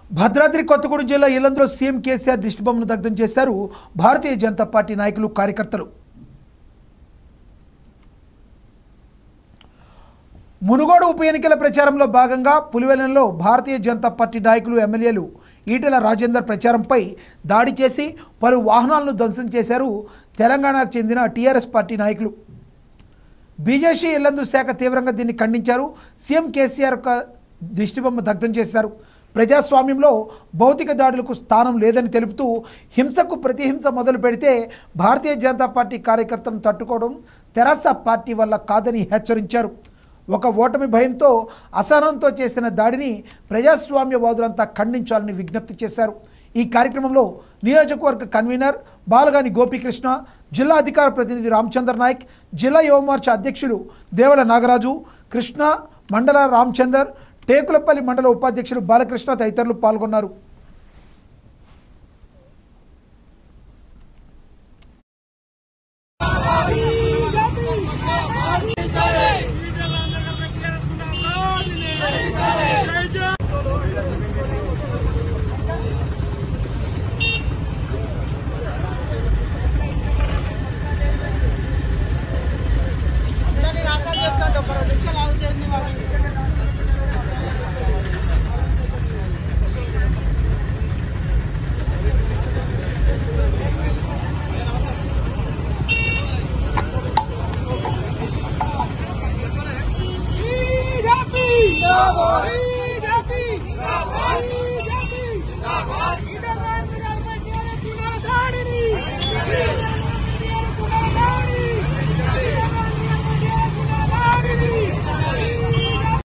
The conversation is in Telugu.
భద్రాద్రి కొత్తగూడెం జిల్లా ఇల్లందులో సీఎం కేసీఆర్ దిష్టిబొమ్మను దగ్ధం చేశారు భారతీయ జనతా పార్టీ నాయకులు కార్యకర్తలు। మునుగోడు ఉప ఎన్నికల ప్రచారంలో భాగంగా పులివెల్లంలో భారతీయ జనతా పార్టీ నాయకులు ఎమ్మెల్యేలు ఈటెల రాజేందర్ ప్రచారంపై దాడి చేసి పలు వాహనాలను ధ్వంసం చేశారు తెలంగాణకు చెందిన టీఆర్ఎస్ పార్టీ నాయకులు। బీజేపీ ఇల్లందు శాఖ తీవ్రంగా దీన్ని ఖండించారు। సీఎం కేసీఆర్ దిష్టిబొమ్మ దగ్ధం చేశారు। ప్రజాస్వామ్యంలో భౌతిక దాడులకు స్థానం లేదని తెలుపుతూ హింసకు ప్రతిహింస మొదలు పెడితే భారతీయ జనతా పార్టీ కార్యకర్తలను తట్టుకోవడం తెరాస పార్టీ వల్ల కాదని హెచ్చరించారు। ఒక ఓటమి భయంతో అసహనంతో చేసిన దాడిని ప్రజాస్వామ్యవాదులంతా ఖండించాలని విజ్ఞప్తి చేశారు। ఈ కార్యక్రమంలో నియోజకవర్గ కన్వీనర్ బాలగాని గోపీకృష్ణ, జిల్లా అధికార ప్రతినిధి రామచంద్ర నాయక్, జిల్లా యువమోర్చా అధ్యక్షులు దేవల నాగరాజు, కృష్ణ, మండల రామచందర్, టేకులపల్లి మండల ఉపాధ్యక్షులు బాలకృష్ణ తదితరులు పాల్గొన్నారు। Happy!